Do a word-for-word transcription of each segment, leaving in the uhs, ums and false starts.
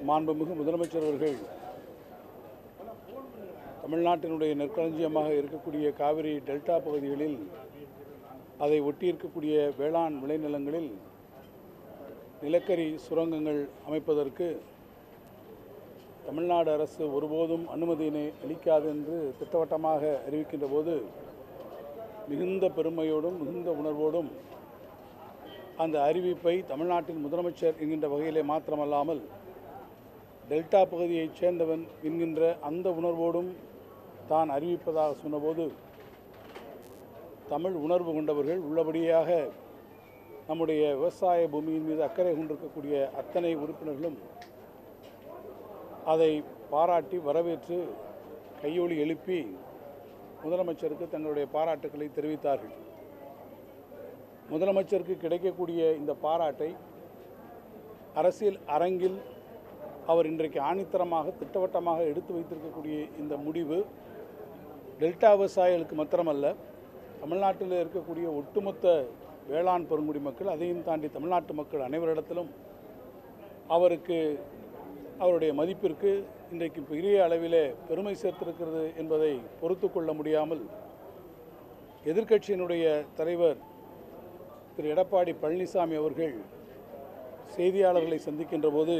மாண்புமிகு முதலமைச்சர் அவர்கள் தமிழ்நாட்டினுடைய நெற்களஞ்சியமாக இருக்கக்கூடிய காவிரி டெல்டா பகுதிகளில் அதை ஒட்டியிருக்கக்கூடிய வேளாண் விளைநிலங்களில் நிலக்கரி சுரங்கங்கள் அமைப்பதற்கு தமிழ்நாடு அரசு ஒருபோதும் அனுமதியினை அளிக்காது என்று திட்டவட்டமாக அறிவிக்கின்ற போது மிகுந்த பெருமையோடும் மிகுந்த உணர்வோடும் அந்த அறிவிப்பை தமிழ்நாட்டின் முதலமைச்சர் என்கின்ற வகையிலே மாத்திரமல்லாமல் டெல்டா பகுதியைச் சேர்ந்தவன் என்கின்ற அந்த உணர்வோடும் தான் அறிவிப்பதாக சொன்னபோது தமிழ் உணர்வு கொண்டவர்கள் உள்ளபடியாக நம்முடைய விவசாய பூமியின் மீது அக்கறை கொண்டிருக்கக்கூடிய அத்தனை உறுப்பினர்களும் அதை பாராட்டி வரவேற்று கையொலி எழுப்பி முதலமைச்சருக்கு தங்களுடைய பாராட்டுக்களை தெரிவித்தார்கள். முதலமைச்சருக்கு கிடைக்கக்கூடிய இந்த பாராட்டை அரசியல் அரங்கில் அவர் இன்றைக்கு ஆணித்தரமாக திட்டவட்டமாக எடுத்து வைத்திருக்கக்கூடிய இந்த முடிவு டெல்டா விவசாயிகளுக்கு மாத்திரமல்ல, தமிழ்நாட்டில் இருக்கக்கூடிய ஒட்டுமொத்த வேளாண் பெருங்குடி மக்கள், அதையும் தாண்டி தமிழ்நாட்டு மக்கள் அனைவரிடத்திலும் அவருக்கு அவருடைய மதிப்பிற்கு இன்றைக்கு பெரிய அளவிலே பெருமை சேர்த்திருக்கிறது என்பதை பொறுத்து கொள்ள முடியாமல் எதிர்க்கட்சியினுடைய தலைவர் திரு எடப்பாடி பழனிசாமி அவர்கள் செய்தியாளர்களை சந்திக்கின்ற போது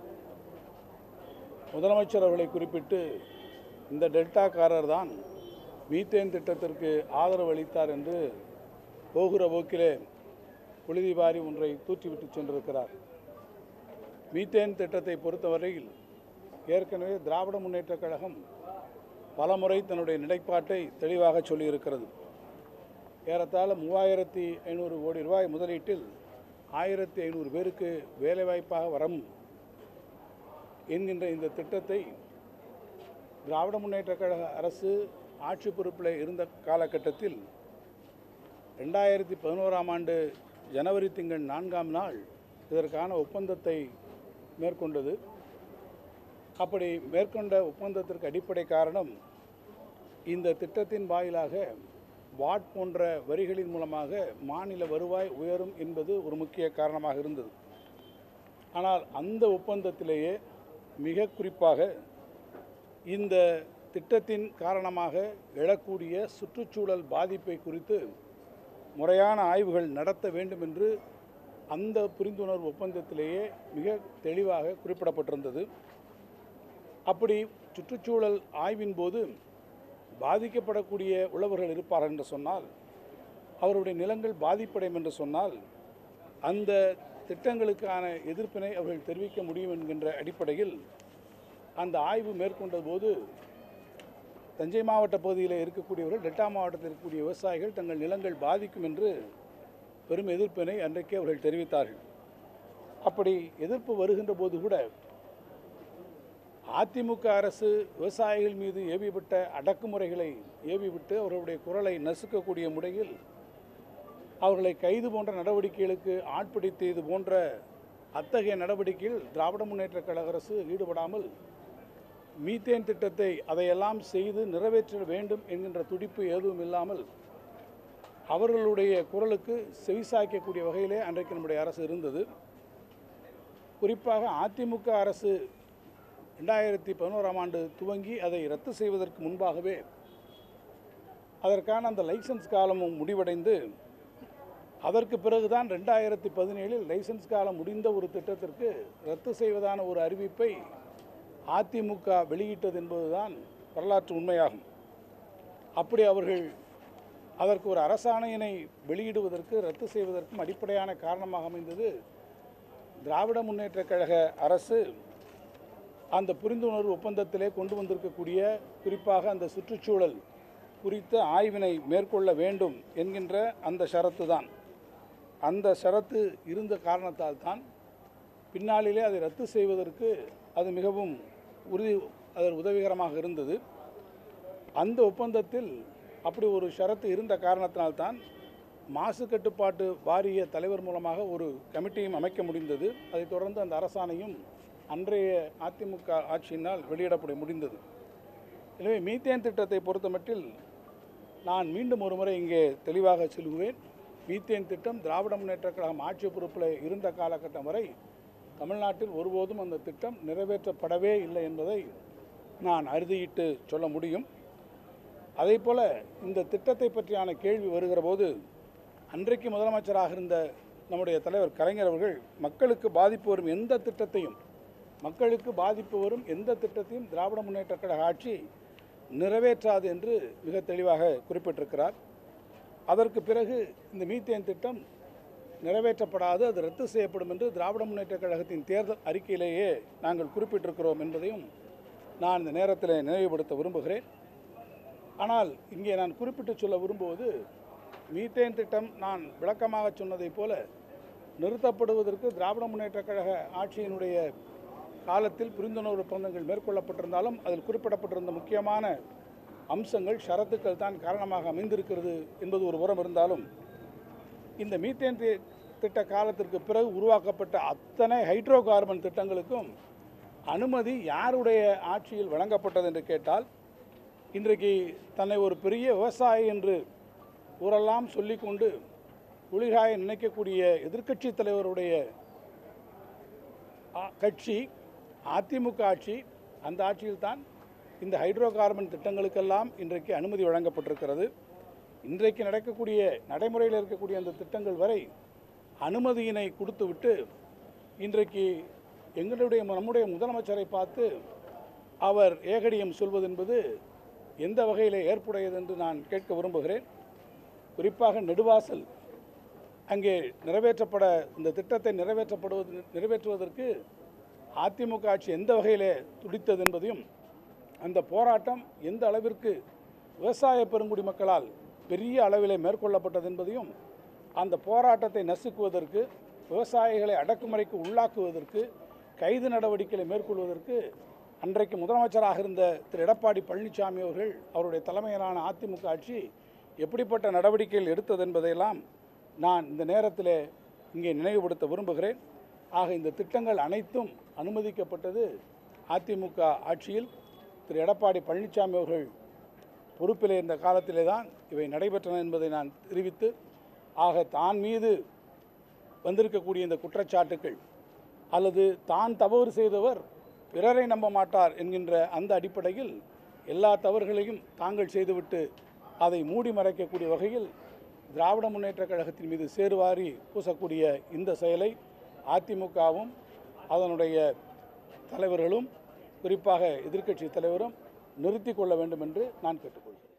முதலமைச்சர் அவர்களை குறிப்பிட்டு இந்த டெல்டாக்காரர் தான் மீத்தேன் திட்டத்திற்கு ஆதரவு அளித்தார் என்று போகிற போக்கிலே புழுதிவாரி ஒன்றை தூற்றிவிட்டு சென்றிருக்கிறார். மீத்தேன் திட்டத்தை பொறுத்தவரையில் ஏற்கனவே திராவிட முன்னேற்றக் கழகம் பலமுறை தன்னுடைய நிலைப்பாட்டை தெளிவாக சொல்லியிருக்கிறது. ஏறத்தாழ மூவாயிரத்தி ஐநூறு கோடி ரூபாய் முதலீட்டில் ஆயிரத்தி ஐநூறு பேருக்கு வேலைவாய்ப்பாக வரும் என்கின்ற இந்த திட்டத்தை திராவிட முன்னேற்றக் கழக அரசு ஆட்சி பொறுப்பில் இருந்த காலகட்டத்தில் ரெண்டாயிரத்தி பதினோராம் ஆண்டு ஜனவரி திங்கள் நான்காம் நாள் இதற்கான ஒப்பந்தத்தை மேற்கொண்டது. அப்படி மேற்கொண்ட ஒப்பந்தத்திற்கு அடிப்படை காரணம் இந்த திட்டத்தின் வாயிலாக வாட் போன்ற வரிகளின் மூலமாக மாநில வருவாய் உயரும் என்பது ஒரு முக்கிய காரணமாக இருந்தது. ஆனால் அந்த ஒப்பந்தத்திலேயே மிக குறிப்பாக இந்த திட்டத்தின் காரணமாக எழக்கூடிய சுற்றுச்சூழல் பாதிப்பை குறித்து முறையான ஆய்வுகள் நடத்த வேண்டும் என்று அந்த புரிந்துணர்வு ஒப்பந்தத்திலேயே மிக தெளிவாக குறிப்பிடப்பட்டிருந்தது. அப்படி சுற்றுச்சூழல் ஆய்வின் போது பாதிக்கப்படக்கூடிய உழவர்கள் இருப்பார்கள் என்று சொன்னால், அவருடைய நிலங்கள் பாதிப்படையும் என்று சொன்னால், அந்த திட்டங்களுக்கான எதிர்ப்பினை அவர்கள் தெரிவிக்க முடியும் என்கின்ற அடிப்படையில் அந்த ஆய்வு மேற்கொண்ட போது தஞ்சை மாவட்ட பகுதியில் இருக்கக்கூடியவர்கள், டெல்டா மாவட்டத்தில் இருக்கக்கூடிய விவசாயிகள் தங்கள் நிலங்கள் பாதிக்கும் என்று பெரும் எதிர்ப்பினை அன்றைக்கே அவர்கள் தெரிவித்தார்கள். அப்படி எதிர்ப்பு வருகின்ற போது கூட அதிமுக அரசு விவசாயிகள் மீது ஏவிவிட்ட அடக்குமுறைகளை ஏவிவிட்டு அவர்களுடைய குரலை நசுக்கக்கூடிய முறையில் அவர்களை கைது போன்ற நடவடிக்கைகளுக்கு ஆட்படுத்தியது போன்ற அத்தகைய நடவடிக்கையில் திராவிட முன்னேற்றக் கழக அரசு ஈடுபடாமல் மீத்தேன் திட்டத்தை அதையெல்லாம் செய்து நிறைவேற்ற வேண்டும் என்கின்ற துடிப்பு எதுவும் இல்லாமல் அவர்களுடைய குரலுக்கு செவிசாய்க்கக்கூடிய வகையிலே அன்றைக்கு நம்முடைய அரசு இருந்தது. குறிப்பாக அதிமுக அரசு ரெண்டாயிரத்தி பதினோராம் ஆண்டு துவங்கி அதை ரத்து செய்வதற்கு முன்பாகவே அதற்கான அந்த லைசன்ஸ் காலமும் முடிவடைந்து அதற்கு பிறகுதான் ரெண்டாயிரத்தி பதினேழில் லைசன்ஸ் காலம் முடிந்த ஒரு திட்டத்திற்கு ரத்து செய்வதான ஒரு அறிவிப்பை அதிமுக வெளியிட்டது என்பதுதான் வரலாற்று உண்மையாகும். அப்படி அவர்கள் அதற்கு ஒரு அரசாணையினை வெளியிடுவதற்கு ரத்து செய்வதற்கும் அடிப்படையான காரணமாக அமைந்தது திராவிட முன்னேற்றக் கழக அரசு அந்த புரிந்துணர்வு ஒப்பந்தத்திலே கொண்டு வந்திருக்கக்கூடிய குறிப்பாக அந்த சுற்றுச்சூழல் குறித்த ஆய்வினை மேற்கொள்ள வேண்டும் என்கின்ற அந்த ஷரத்து தான். அந்த ஷரத்து இருந்த காரணத்தால் தான் பின்னாளிலே அதை ரத்து செய்வதற்கு அது மிகவும் உறுதி அது உதவிகரமாக இருந்தது. அந்த ஒப்பந்தத்தில் அப்படி ஒரு ஷரத்து இருந்த காரணத்தினால்தான் மாசு கட்டுப்பாட்டு வாரிய தலைவர் மூலமாக ஒரு கமிட்டியும் அமைக்க முடிந்தது. அதைத் தொடர்ந்து அந்த அரசாணையும் அன்றைய அதிமுக ஆட்சியினால் வெளியிடப்பட முடிந்தது. எனவே மீத்தேன் திட்டத்தை பொறுத்தமட்டில் நான் மீண்டும் ஒரு முறை இங்கே தெளிவாக சொல்லுவேன். மீத்தேன் திட்டம் திராவிட முன்னேற்றக் கழகம் ஆட்சி பொறுப்பில் இருந்த காலகட்டம் வரை தமிழ்நாட்டில் ஒருபோதும் அந்த திட்டம் நிறைவேற்றப்படவே இல்லை என்பதை நான் அறுதியிட்டு சொல்ல முடியும். அதேபோல இந்த திட்டத்தை பற்றியான கேள்வி வருகிற போது அன்றைக்கு முதலமைச்சராக இருந்த நம்முடைய தலைவர் கலைஞர் அவர்கள் மக்களுக்கு பாதிப்பு வரும் எந்த திட்டத்தையும் மக்களுக்கு பாதிப்பு வரும் எந்த திட்டத்தையும் திராவிட முன்னேற்றக் கழக ஆட்சி நிறைவேற்றாது என்று மிக தெளிவாக குறிப்பிட்டிருக்கிறார். அதற்கு பிறகு இந்த மீத்தேன் திட்டம் நிறைவேற்றப்படாது, அது ரத்து செய்யப்படும் என்று திராவிட முன்னேற்றக் கழகத்தின் தேர்தல் அறிக்கையிலேயே நாங்கள் குறிப்பிட்டிருக்கிறோம் என்பதையும் நான் இந்த நேரத்தில் நினைவுபடுத்த விரும்புகிறேன். ஆனால் இங்கே நான் குறிப்பிட்டு சொல்ல விரும்புவது, மீத்தேன் திட்டம் நான் விளக்கமாக சொன்னதைப் போல நிறுத்தப்படுவதற்கு திராவிட முன்னேற்றக் கழக ஆட்சியினுடைய காலத்தில் புரிந்துணர்வு ஒப்பந்தங்கள் மேற்கொள்ளப்பட்டிருந்தாலும் அதில் குறிப்பிடப்பட்டிருந்த முக்கியமான அம்சங்கள் ஷரத்துக்கள் தான் காரணமாக அமைந்திருக்கிறது என்பது ஒரு புறம் இருந்தாலும், இந்த மீத்தேன் திட்ட காலத்திற்கு பிறகு உருவாக்கப்பட்ட அத்தனை ஹைட்ரோ கார்பன் திட்டங்களுக்கும் அனுமதி யாருடைய ஆட்சியில் வழங்கப்பட்டது என்று கேட்டால், இன்றைக்கு தன்னை ஒரு பெரிய விவசாயி என்று ஊரெல்லாம் சொல்லிக்கொண்டு குளிர்காய நினைக்கக்கூடிய எதிர்க்கட்சி தலைவருடைய கட்சி அதிமுக ஆட்சி, அந்த ஆட்சியில்தான் இந்த ஹைட்ரோ கார்பன் திட்டங்களுக்கெல்லாம் இன்றைக்கு அனுமதி வழங்கப்பட்டிருக்கிறது. இன்றைக்கு நடக்கக்கூடிய நடைமுறையில் இருக்கக்கூடிய அந்த திட்டங்கள் வரை அனுமதியினை கொடுத்துவிட்டு இன்றைக்கு எங்களுடைய நம்முடைய முதலமைச்சரை பார்த்து அவர் ஏகடியம் சொல்வது என்பது எந்த வகையில் ஏற்புடையது என்று நான் கேட்க விரும்புகிறேன். குறிப்பாக நெடுவாசல் அங்கே நிறைவேற்றப்பட இந்த திட்டத்தை நிறைவேற்றப்படுவது நிறைவேற்றுவதற்கு அதிமுக ஆட்சி எந்த வகையில் துடித்தது என்பதையும், அந்த போராட்டம் எந்த அளவிற்கு விவசாய பெருங்குடி மக்களால் பெரிய அளவிலே மேற்கொள்ளப்பட்டது என்பதையும், அந்த போராட்டத்தை நசுக்குவதற்கு, விவசாயிகளை அடக்குமுறைக்கு உள்ளாக்குவதற்கு, கைது நடவடிக்கைகளை மேற்கொள்வதற்கு அன்றைக்கு முதலமைச்சராக இருந்த திரு எடப்பாடி பழனிசாமி அவர்கள் அவருடைய தலைமையிலான அதிமுக ஆட்சி எப்படிப்பட்ட நடவடிக்கைகள் எடுத்தது என்பதையெல்லாம் நான் இந்த நேரத்தில் இங்கே நினைவுபடுத்த விரும்புகிறேன். ஆக இந்த திட்டங்கள் அனைத்தும் அனுமதிக்கப்பட்டது அதிமுக ஆட்சியில் திரு எடப்பாடி பழனிசாமி அவர்கள் பொறுப்பில் இருந்த காலத்திலே தான் இவை நடைபெற்றன என்பதை நான் தெரிவித்து, ஆக தான் மீது வந்திருக்கக்கூடிய இந்த குற்றச்சாட்டுக்கள் அல்லது தான் தவறு செய்தவர் பிறரை நம்ப மாட்டார் என்கின்ற அந்த அடிப்படையில் எல்லா தவறுகளையும் தாங்கள் செய்துவிட்டு அதை மூடி மறைக்கக்கூடிய வகையில் திராவிட முன்னேற்றக் கழகத்தின் மீது சேறுவாரி பூசக்கூடிய இந்த செயலை அதிமுகவும் அதனுடைய தலைவர்களும் குறிப்பாக எதிர்க்கட்சி தலைவரும் நிறுத்தி கொள்ள வேண்டும் என்று நான் கேட்டுக்கொள்கிறேன்.